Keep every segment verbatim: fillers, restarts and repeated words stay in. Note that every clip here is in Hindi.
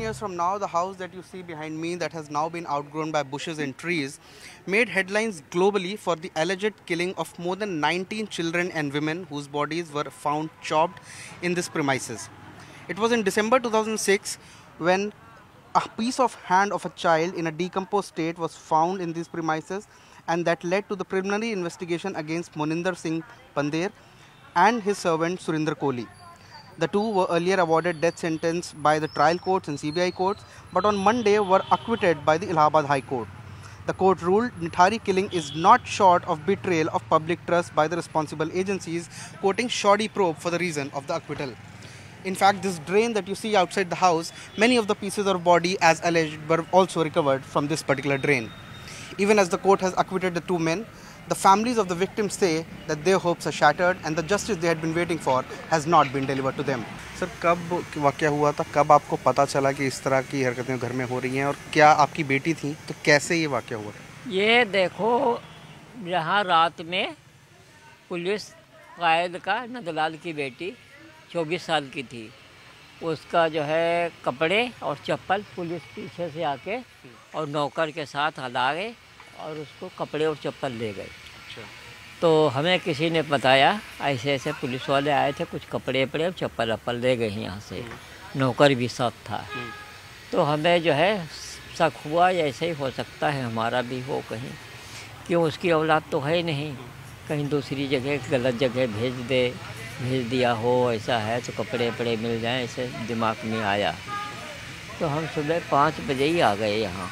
years from now, the house that you see behind me that has now been outgrown by bushes and trees made headlines globally for the alleged killing of more than nineteen children and women whose bodies were found chopped in this premises. It was in December two thousand six when a piece of hand of a child in a decomposed state was found in these premises, and that led to the preliminary investigation against Moninder Singh Pandher and his servant Surinder Kohli. The two were earlier awarded death sentence by the trial courts and C B I courts, but on Monday were acquitted by the Allahabad High Court. The court ruled Nithari killing is not short of betrayal of public trust by the responsible agencies, quoting shoddy probe for the reason of the acquittal. In fact, this drain that you see outside the house, many of the pieces of body as alleged were also recovered from this particular drain. Even as the court has acquitted the two men, the families of the victims say that their hopes are shattered and the justice they had been waiting for has not been delivered to them. Sir, कब वाक़या हुआ था, कब आपको पता चला कि इस तरह की हरकतें घर में हो रही हैं, और क्या आपकी बेटी थी तो कैसे ये वाक़या हुआ? ये देखो, यहाँ रात में पुलिस कायद का नंदलाल की बेटी चौबीस साल की थी, उसका जो है कपड़े और चप्पल पुलिस पीछे से आके और नौकर के साथ हला गए और उसको कपड़े और चप्पल ले गए। अच्छा। तो हमें किसी ने बताया ऐसे ऐसे पुलिस वाले आए थे, कुछ कपड़े वपड़े और चप्पल वप्पल ले गए यहाँ से, नौकर भी साथ था। तो हमें जो है शक हुआ ऐसे ही हो सकता है हमारा भी हो कहीं, क्यों उसकी औलाद तो है नहीं, कहीं दूसरी जगह गलत जगह भेज दे भेज दिया हो, ऐसा है तो कपड़े वपड़े मिल जाएँ, ऐसे दिमाग में आया। तो हम सुबह पाँच बजे ही आ गए यहाँ।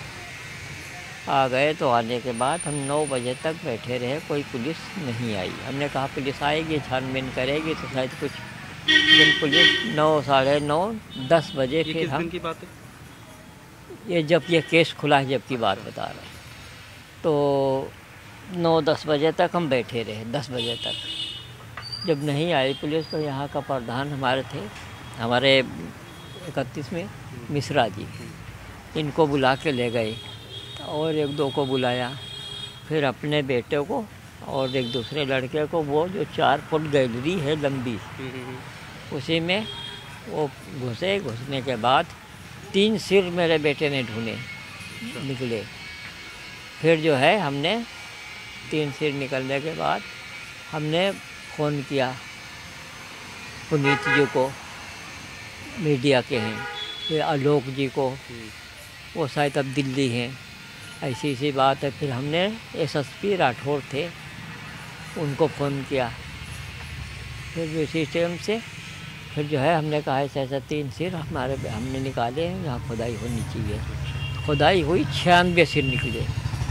आ गए तो आने के बाद हम नौ बजे तक बैठे रहे, कोई पुलिस नहीं आई। हमने कहा पुलिस आएगी, छानबीन करेगी तो शायद कुछ, लेकिन पुलिस नौ साढ़े नौ दस बजे फिर किस हम दिन की बात है? ये जब ये केस खुला है जब की बात बता रहे हैं। तो नौ दस बजे तक हम बैठे रहे, दस बजे तक जब नहीं आई पुलिस तो यहाँ का प्रधान हमारे थे, हमारे इकतीस में मिश्रा जी, इनको बुला के ले गए और एक दो को बुलाया, फिर अपने बेटे को और एक दूसरे लड़के को, वो जो चार फुट गैलरी है लंबी, उसी में वो घुसे। घुसने के बाद तीन सिर मेरे बेटे ने ढूंढे, निकले। फिर जो है हमने तीन सिर निकलने के बाद हमने फ़ोन किया पुनीत जी को, मीडिया के हैं, फिर आलोक जी को, वो शायद अब दिल्ली हैं, ऐसी ऐसी बात है। फिर हमने एसएसपी राठौर थे, उनको फ़ोन किया। फिर उसी टाइम से फिर जो है हमने कहा ऐसा ऐसा तीन सिर हमारे हमने निकाले हैं, यहाँ खुदाई होनी चाहिए। खुदाई हुई, छियानवे सिर निकले,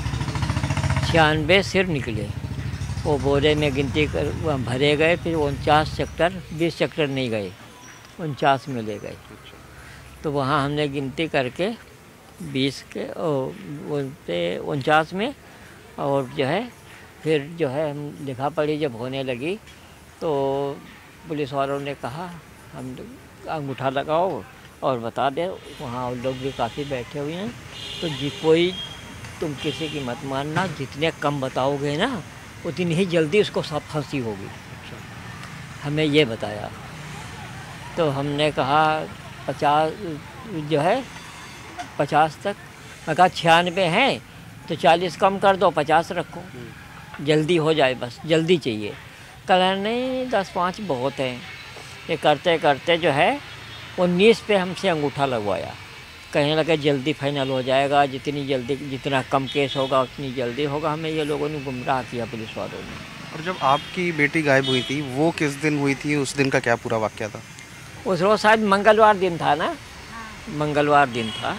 छियानवे सिर निकले। वो बोरे में गिनती कर भरे गए, फिर उनचास सेक्टर, बीस सेक्टर नहीं गए, उनचास में ले गए। तो वहाँ हमने गिनती करके बीस के उनसे उनचास में, और जो है फिर जो है हम लिखा पढ़ी जब होने लगी तो पुलिस वालों ने कहा हम अंगूठा लगाओ और बता दे। वहाँ लोग भी काफ़ी बैठे हुए हैं, तो जी कोई तुम किसी की मत मानना, जितने कम बताओगे ना उतनी ही जल्दी उसको सब फांसी होगी। हमें ये बताया। तो हमने कहा पचास जो है पचास तक, मैं कहा छियानवे हैं तो चालीस कम कर दो, पचास रखो, जल्दी हो जाए, बस जल्दी चाहिए। कल नहीं दस पाँच बहुत हैं। ये करते करते जो है उन्नीस पे हमसे अंगूठा लगवाया, कहने लगे जल्दी फाइनल हो जाएगा, जितनी जल्दी जितना कम केस होगा उतनी जल्दी होगा। हमें ये लोगों ने गुमराह किया पुलिस वालों ने। और जब आपकी बेटी गायब हुई थी वो किस दिन हुई थी, उस दिन का क्या पूरा वाक़या था? उस रोज़ शायद मंगलवार दिन था ना, मंगलवार दिन था,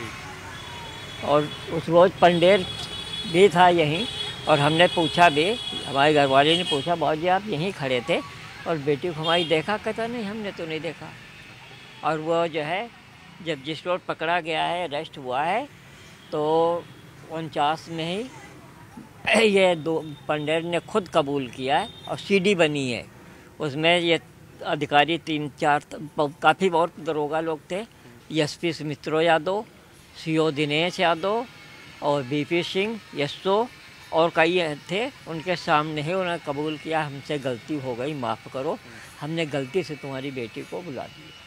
और उस रोज़ पंडेर भी था यहीं। और हमने पूछा भी, हमारे घर वाले ने पूछा बाबूजी आप यहीं खड़े थे और बेटी को हमारी देखा? कहता नहीं हमने तो नहीं देखा। और वो जो है जब जिस रोड पकड़ा गया है, अरेस्ट हुआ है, तो उनचास में ही ये दो पंडेर ने खुद कबूल किया है और सीडी बनी है। उसमें ये अधिकारी तीन चार काफ़ी और दरोगा लोग थे, एसपी सुमित्रो यादव, सीओ दिनेश यादव और बीपी सिंह, यशो और कई थे। उनके सामने ही उन्होंने कबूल किया हमसे गलती हो गई, माफ़ करो, हमने गलती से तुम्हारी बेटी को बुला दिया।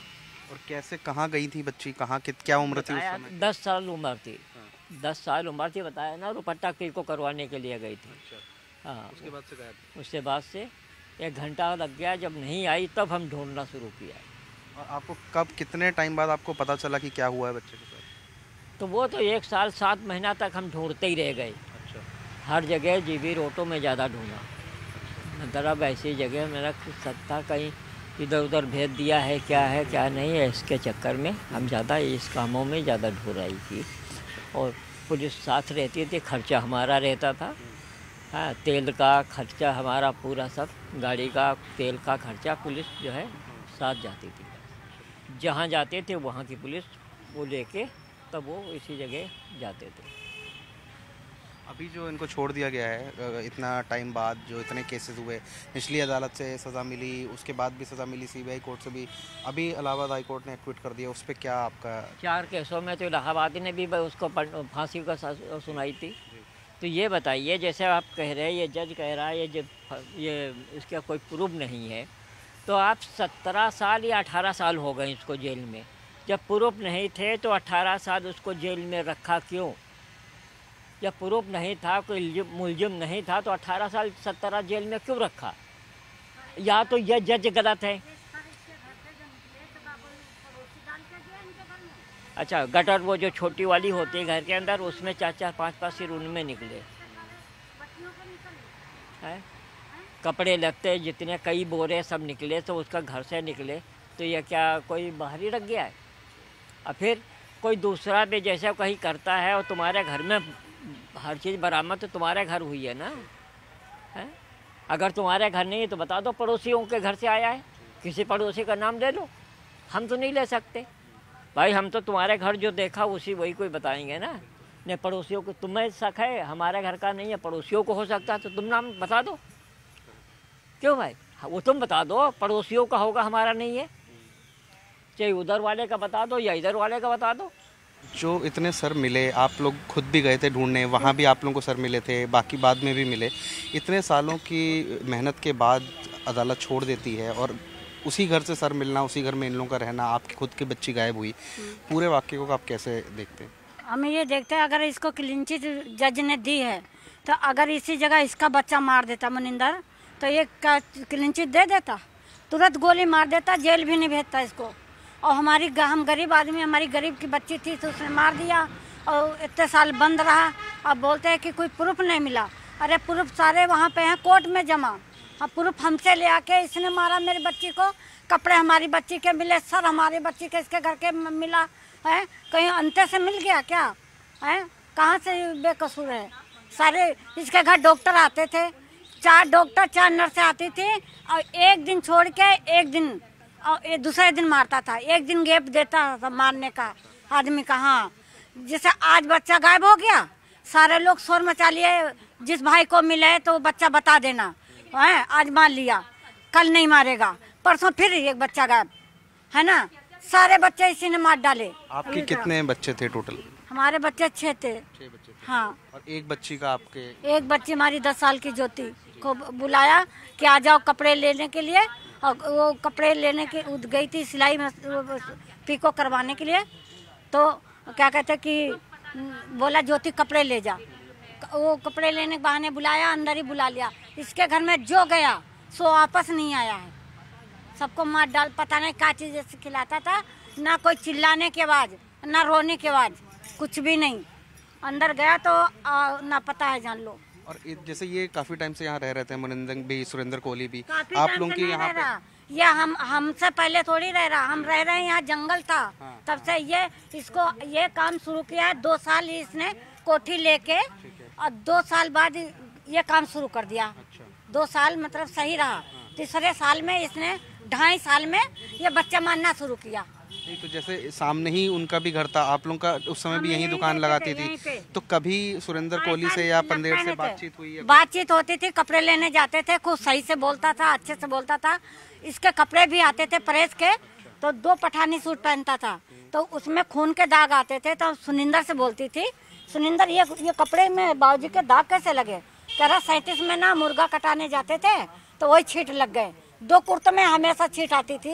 और कैसे, कहाँ गई थी बच्ची, कहाँ कित क्या उम्र थी उस समय? दस साल उम्र थी। दस साल उम्र थी बताया ना, दुपट्टा किल को करवाने के लिए गई थी। हाँ, उसके बाद से गायब? उसके बाद से एक घंटा लग गया, जब नहीं आई तब हम ढूंढना शुरू किया। और आपको कब, कितने टाइम बाद आपको पता चला कि क्या हुआ है बच्चे के साथ? तो वो तो एक साल सात महीना तक हम ढूंढते ही रह गए। अच्छा। हर जगह जीबी रोटो में ज़्यादा ढूंढा, मतलब ऐसी जगह मेरा सत्ता कहीं इधर उधर भेज दिया है, क्या है क्या नहीं है, इसके चक्कर में हम ज़्यादा इस कामों में ज़्यादा ढुराई थी। और पुलिस साथ रहती थी, खर्चा हमारा रहता था। हाँ, तेल का खर्चा हमारा पूरा, सब गाड़ी का तेल का खर्चा पुलिस जो है साथ जाती थी। जहाँ जाते थे वहाँ की पुलिस वो लेके तब वो इसी जगह जाते थे। अभी जो इनको छोड़ दिया गया है इतना टाइम बाद, जो इतने केसेस हुए, निचली अदालत से सज़ा मिली, उसके बाद भी सज़ा मिली, सीबीआई कोर्ट से भी, अभी इलाहाबाद हाई कोर्ट ने एक्विट कर दिया, उस पर क्या आपका? चार केसों में तो इलाहाबाद ने भी उसको फांसी का सुनाई थी। तो ये बताइए, जैसे आप कह रहे हैं, ये जज कह रहा है ये जब ये इसका कोई प्रूफ नहीं है, तो आप सत्रह साल या अठारह साल हो गए इसको जेल में। जब प्रूफ नहीं थे तो अठारह साल उसको जेल में रखा क्यों? जब प्रूफ नहीं था, कोई मुलजिम नहीं था, तो अठारह साल सत्रह जेल में क्यों रखा? या तो यह जज गलत है। अच्छा, गटर वो जो छोटी वाली होती है घर के अंदर, उसमें चार चार पाँच पाँच सिर उनमें निकले हैं। कपड़े लगते जितने कई बोरे सब निकले, तो उसका घर से निकले, तो ये क्या कोई बाहर ही रख गया है? और फिर कोई दूसरा भी जैसे कहीं करता है, और तुम्हारे घर में हर चीज़ बरामद तो तुम्हारे घर हुई है ना, है? अगर तुम्हारे घर नहीं है तो बता दो पड़ोसियों के घर से आया है, किसी पड़ोसी का नाम ले लो। हम तो नहीं ले सकते भाई, हम तो तुम्हारे घर जो देखा उसी वही कोई बताएंगे ना। नहीं, पड़ोसियों को तुम्हें शक है, हमारे घर का नहीं है, पड़ोसियों को हो सकता है, तो तुम नाम बता दो। क्यों भाई? वो तुम बता दो, पड़ोसियों का होगा, हमारा नहीं है। चाहे उधर वाले का बता दो या इधर वाले का बता दो। जो इतने सर मिले, आप लोग खुद भी गए थे ढूंढने, वहाँ भी आप लोगों को सर मिले थे, बाकी बाद में भी मिले, इतने सालों की मेहनत के बाद अदालत छोड़ देती है, और उसी घर से सर मिलना, उसी घर में इन लोगों का रहना, आपकी खुद की बच्ची गायब हुई, पूरे वाक्य को आप कैसे देखते हैं? हम ये देखते हैं, अगर इसको क्लीन चिट जज ने दी है, तो अगर इसी जगह इसका बच्चा मार देता मनिंदर, तो ये क्लीन चिट दे देता, तुरंत गोली मार देता, जेल भी नहीं भेजता इसको। और हमारी हम गरीब आदमी, हमारी गरीब की बच्ची थी, तो उसने मार दिया, और इतने साल बंद रहा। अब बोलते हैं कि कोई प्रूफ नहीं मिला। अरे प्रूफ सारे वहाँ पे हैं कोर्ट में जमा। अब प्रूफ हमसे ले आके इसने मारा मेरी बच्ची को, कपड़े हमारी बच्ची के मिले, सर हमारी बच्ची के इसके घर के मिला है, कहीं अंते से मिल गया क्या है? कहाँ से बेकसूर है? सारे इसके घर डॉक्टर आते थे, चार डॉक्टर चार नर्सें आती थी, और एक दिन छोड़ के एक दिन और ये दूसरे दिन मारता था, एक दिन गैप देता था मारने का आदमी का। हाँ, जैसे आज बच्चा गायब हो गया, सारे लोग शोर मचा लिए, जिस भाई को मिले तो बच्चा बता देना है, आज मार लिया, कल नहीं मारेगा, परसों फिर एक बच्चा गायब, है ना? सारे बच्चे इसी ने मार डाले। आपके कितने बच्चे थे टोटल? हमारे बच्चे छः थे। छह बच्चे थे। हाँ। और एक बच्ची का आपके? एक बच्ची हमारी दस साल की ज्योति को बुलाया कि आ जाओ कपड़े लेने के लिए, और वो कपड़े लेने के गई थी सिलाई में पीको करवाने के लिए, तो क्या कहते कि बोला ज्योति कपड़े ले जा। वो कपड़े लेने के बहाने बुलाया, अंदर ही बुला लिया। इसके घर में जो गया सो वापस नहीं आया है, सबको मार डाल, पता नहीं क्या चीज़ जैसे खिलाता था, ना कोई चिल्लाने की आवाज़, ना रोने की आवाज़, कुछ भी नहीं। अंदर गया तो आ, ना पता है, जान लो। और जैसे ये काफी टाइम से यहाँ रह रहे थे, मनिंदर भी, सुरेंद्र कोहली भी, आप लोगों की यहाँ पे? ये हम हमसे पहले थोड़ी रह रहा, हम रह रहे हैं यहाँ, जंगल था। हाँ। तब से ये इसको ये काम शुरू किया है, दो साल ही इसने कोठी लेके, और दो साल बाद ये काम शुरू कर दिया। अच्छा। दो साल मतलब सही रहा। हाँ। तीसरे साल में इसने ढाई साल में ये बच्चा मारना शुरू किया। तो जैसे सामने ही उनका भी घर था, आप लोगों का उस समय भी यहीं दुकान लगाती थी, तो कभी सुरेंद्र कोहली से या पंदेर से बातचीत हुई? बातचीत होती थी, कपड़े लेने जाते थे, खूब सही से बोलता था, अच्छे से बोलता था। इसके कपड़े भी आते थे प्रेस के, तो दो पठानी सूट पहनता था, तो उसमें खून के दाग आते थे, तो सुनिंदर से बोलती थी, सुनिंदर ये ये कपड़े में बाबूजी के दाग कैसे लगे? कह रहा सैंतीस में ना मुर्गा कटाने जाते थे तो वही छींट लग गए। दो कुर्ते में हमेशा छींट आती थी,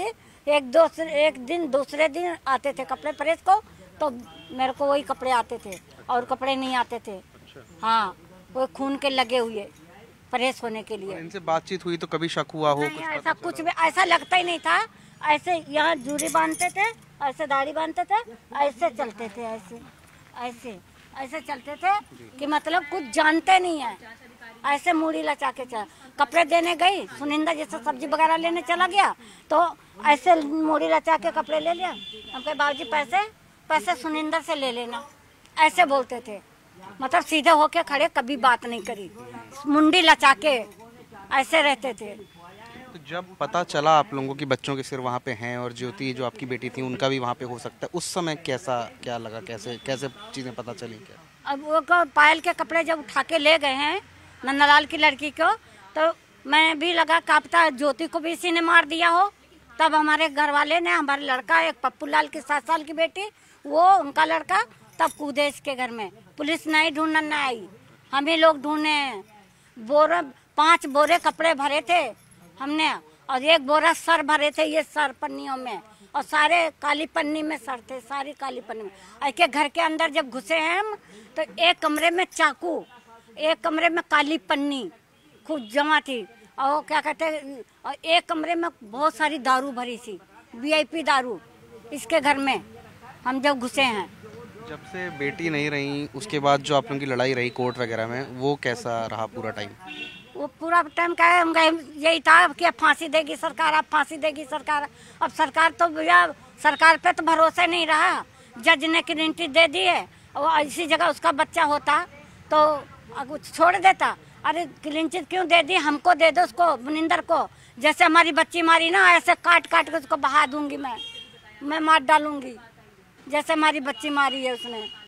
एक दो एक दिन दूसरे दिन आते थे कपड़े प्रेस को, तो मेरे को वही कपड़े आते थे और कपड़े नहीं आते थे। हाँ, वो खून के लगे हुए प्रेस होने के लिए। इनसे बातचीत हुई तो कभी शक हुआ हो? नहीं, ऐसा कुछ भी ऐसा लगता ही नहीं था। ऐसे यहाँ जूरी बांधते थे, ऐसे दाढ़ी बांधते थे, ऐसे चलते थे, ऐसे ऐसे ऐसे चलते थे कि मतलब कुछ जानते नहीं है। ऐसे मूड़ी लचा के चल कपड़े देने गई, सुनिंदा जैसे सब्जी वगैरह लेने चला गया तो ऐसे मूड़ी लचा के कपड़े ले लिया। हम कहे बाबूजी पैसे पैसे सुनिंदर से ले लेना, ऐसे बोलते थे। मतलब सीधे होके खड़े, कभी बात नहीं करी, मुंडी लचा के ऐसे रहते थे। तो जब पता चला आप लोगों की बच्चों के सिर वहाँ पे हैं और ज्योति जो आपकी बेटी थी उनका भी वहाँ पे हो सकता है, उस समय कैसा क्या लगा, कैसे कैसे चीज़ें पता चली? क्या अब वो को पायल के कपड़े जब उठा के ले गए हैं नंदलाल की लड़की को, तो मैं भी लगा कांपता ज्योति को भी इसी ने मार दिया हो। तब हमारे घर वाले ने, हमारे लड़का एक पप्पू लाल की सात साल की बेटी, वो उनका लड़का तब कूदे इसके घर में। पुलिस नहीं ढूंढने न आई, हम ही लोग ढूंढे। बोरा पांच बोरे कपड़े भरे थे हमने और एक बोरा सर भरे थे, ये सर पन्नियों में, और सारे काली पन्नी में सर थे, सारी काली पन्नी में। ऐसे घर के अंदर जब घुसे हैं हम तो एक कमरे में चाकू, एक कमरे में काली पन्नी खूब जमा थी, और क्या कहते हैं, और एक कमरे में बहुत सारी दारू भरी थी, वीआईपी दारू इसके घर में हम जब घुसे हैं। जब से बेटी नहीं रही उसके बाद जो आप लोगों की लड़ाई रही कोर्ट वगैरह में, वो कैसा रहा पूरा टाइम? वो पूरा टाइम क्या है, हम यही था कि अब फांसी देगी सरकार, अब फांसी देगी सरकार। अब सरकार तो भैया सरकार पे तो भरोसा नहीं रहा। जज ने गारंटी दे दी है, और इसी जगह उसका बच्चा होता तो छोड़ देता। अरे क्लीन चिट क्यों दे दी, हमको दे दो उसको, मुनिंदर को। जैसे हमारी बच्ची मारी ना, ऐसे काट काट के उसको बहा दूंगी, मैं मैं मार डालूंगी जैसे हमारी बच्ची मारी है उसने।